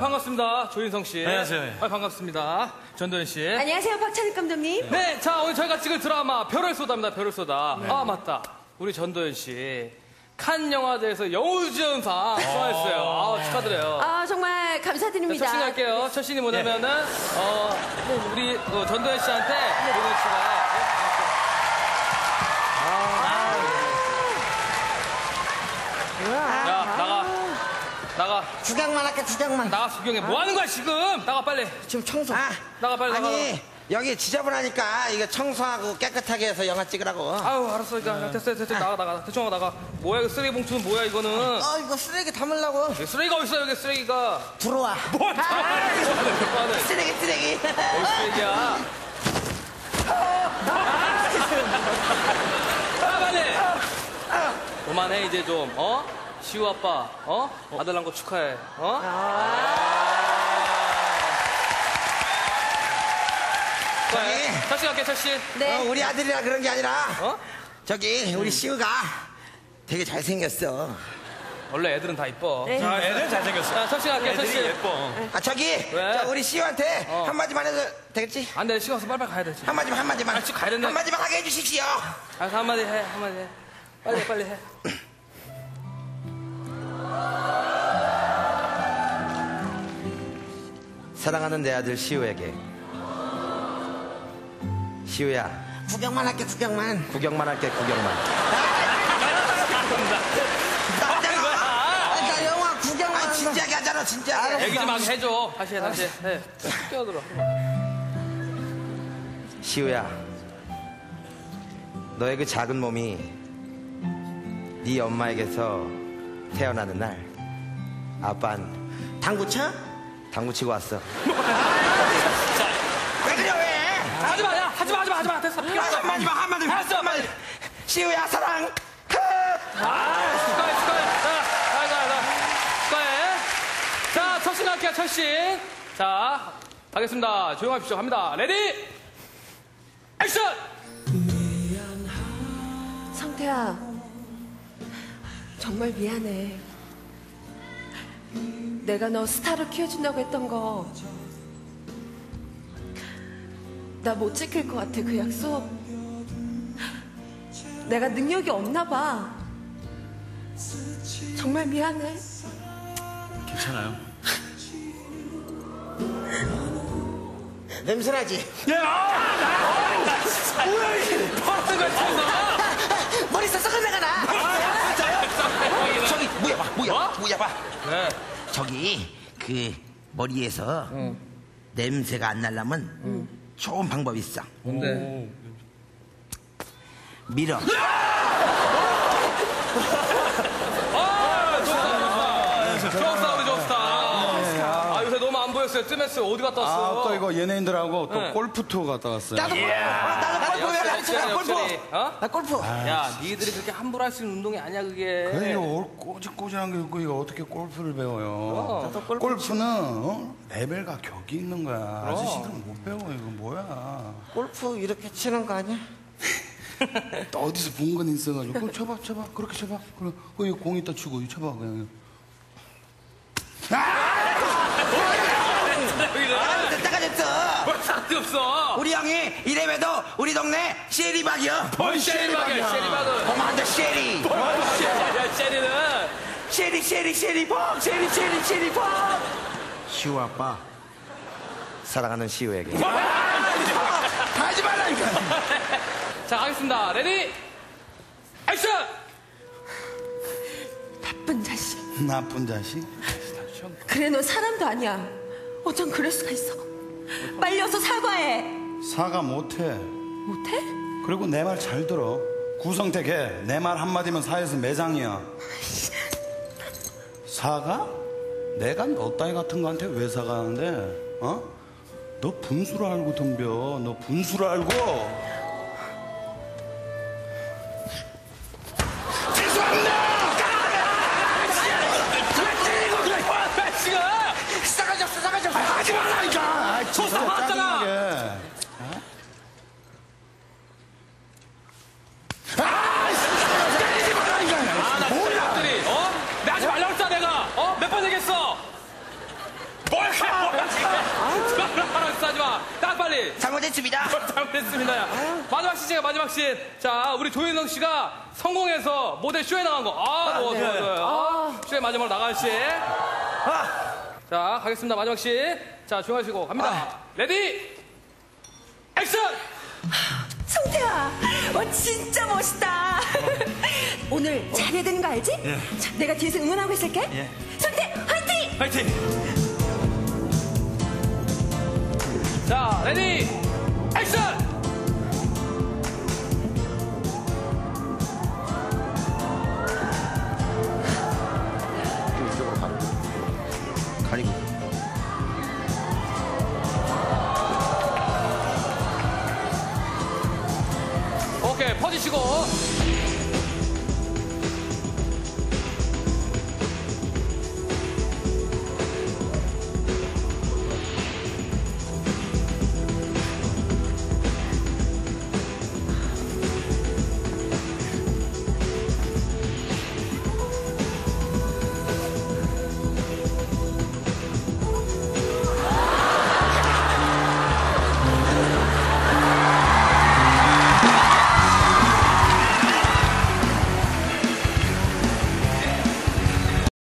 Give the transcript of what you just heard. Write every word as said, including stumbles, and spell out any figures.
반갑습니다. 조인성 씨. 안녕하세요. 아, 반갑습니다. 전도연 씨. 안녕하세요, 박찬욱 감독님. 네, 자, 오늘 저희가 찍을 드라마 별을 쏟아입니다. 별을 쏟아. 네. 아, 맞다. 우리 전도연 씨. 칸 영화제에서 영우주연상 수상했어요. 아, 축하드려요. 아, 정말 감사드립니다. 첫 씬 할게요. 첫 씬이 뭐냐면은, 네. 어, 우리 어, 전도연 씨한테 조인성 씨가. 야, 나가. 나가. 구경만 할게, 구경만. 나가, 구경해. 뭐 하는 거야, 지금? 나가, 빨리. 지금 청소. 아, 나가, 빨리 나가. 아니, 여기 지저분하니까 이거 청소하고 깨끗하게 해서 영화 찍으라고. 아유, 알았어. 그러니까. 됐어, 됐어. 나가, 나가. 대충 나가. 뭐야, 이거 쓰레기 봉투는 뭐야, 이거는. 어, 이거 쓰레기 담으려고. 여기 쓰레기가 어딨어, 여기 쓰레기가. 들어와. 뭘 아, 쓰레기, 쓰레기. 뭘 쓰레기야. 아, 빨리. 그만해, 이제 좀, 어? 시우 아빠, 어? 아들 난 거 축하해, 어? 저기. 첫시 갈게, 첫시. 네. 어, 우리 아들이라 그런 게 아니라. 어? 저기, 우리 시우가 되게 잘생겼어. 원래 애들은 다 이뻐. 네. 자, 애들 잘생겼어. 자, 첫시 갈게, 애들이 첫시. 예뻐. 아, 저기. 왜? 저 우리 시우한테 어. 한마디만 해도 되겠지? 안 돼, 시간 없어. 빨리빨리 가야 돼. 지금. 한마디만, 한마디만. 아, 지금 가야 되는데. 한마디만 하게 해주십시오. 알았어, 한마디 해, 한마디 해. 빨리 해, 빨리 해. 사랑하는 내 아들 시우에게. 시우야. 구경만 할게, 구경만. 구경만 할게, 구경만. 나, 나 영화 구경만. 아, 진지하게 하잖아, 진지하게. 얘기 좀 하게 해줘. 다시 해, 다시 해. 해. 끼어들어. 시우야, 너의 그 작은 몸이 네 엄마에게서 태어나는 날, 아빠는 당구 쳐? 당구 치고 왔어. 왜 그래, 왜? 하지 마, 야, 하지 마, 하지 마, 하지 마. 됐어. 아, 한마디만, 한마디만. 알았어. 한마디. 시우야, 사랑. 끝. 아, 축하해, 축하해. 자, 가, 가, 가. 축하해. 자, 첫 씬 할게요, 첫 씬. 자, 가겠습니다. 조용하십시오. 갑니다. 레디, 액션! 성태야, 정말 미안해. 내가 너 스타로 키워준다고 했던 거 나 못 지킬 것 같아. 그 약속 내가 능력이 없나 봐. 정말 미안해. 괜찮아요. 냄새나지? 야, 아, 나, 뭐야, 이게. 버튼 걸쳐서! 머리 썩썩한 내가 나. 아, 진짜요? 저기, 뭐야, 봐, 뭐야, 어? 뭐야, 봐. 네. 저기, 그, 머리에서 응. 냄새가 안 나려면 응. 좋은 방법이 있어. 뭔데? 밀어. 아, 좋다, 좋다. 좋았다, 우리 좋았다. 아, 요새 너무 안 보였어요. 뜸했어요. 어디 갔다 왔어요? 아, 또 이거 연예인들하고 또 네. 골프 투어 갔다 왔어요. 나도 골프, 어, 나도 골프 왜 역시, 가르쳐? 역시, 골프. 역시. 어? 나 골프. 야, 니들이 그렇게 함부로 할 수 있는 운동이 아니야, 그게. 그래, 이거 꼬질꼬질한 게 있고, 이거 어떻게 골프를 배워요? 어, 나도 골프 골프는, 어? 레벨과 격이 있는 거야. 아저씨들은 못 배워, 이거 뭐야. 골프 이렇게 치는 거 아니야? 또 어디서 본 건 있어가지고. 그럼 쳐봐, 쳐봐. 그렇게 쳐봐. 그래, 그, 이거 공 있다 치고, 이거 쳐봐, 그냥. 아, 됐다가 됐어. 뭘 상관이 없어. 우리 형이 이래봬도 우리 동네 쉐리박이야. 뭔 쉐리박이야, 쉐리박은. 어마한데 쉐리. 야, 쉐리는. 쉐리, 쉐리, 쉐리박. 쉐리, 쉐리, 쉐리박. 시우 아빠. 사랑하는 시우에게. 하지 말라니까! 자, 가겠습니다. 레디, 액션! 나쁜 자식. 나쁜 자식? 그래, 너 사람도 아니야. 어쩜 그럴 수가 있어. 빨리 어서 사과해. 사과 못해. 못해? 그리고 내 말 잘 들어. 구성택 해. 내 말 한마디면 사회에서 매장이야. 사과? 내가 너 따위 같은 거한테 왜 사과하는데? 어? 너 분수를 알고 덤벼. 너 분수를 알고. 싸가지 없어, 싸가지 없어. 하지 말라니까! 아, 저 진짜 나왔잖아. 짜증나게. 어? 아, 때리지 말라니까. 아, 나 뭐야? 어? 내 하지 말라고 했잖아, 내가. 어? 몇 번 얘기했어? 뭘 알겠습니다. 마지막 씬 제가 마지막 씬. 자, 우리 조현성 씨가 성공해서 모델 쇼에 나간 거. 아, 좋아, 좋아, 좋아요. 아, 쇼에 마지막으로 나갈 씬. 자, 가겠습니다. 마지막 씬. 자, 조용하시고 갑니다. 레디, 액션! 성태야, 와 진짜 멋있다. 오늘 잘해야 되는 거 알지? 예. 자, 내가 뒤에서 응원하고 있을게. 예. 성태, 화이팅! 파이팅! 자, 레디, 액션! 이쪽으로 가. 가리고. 오케이, 퍼지시고.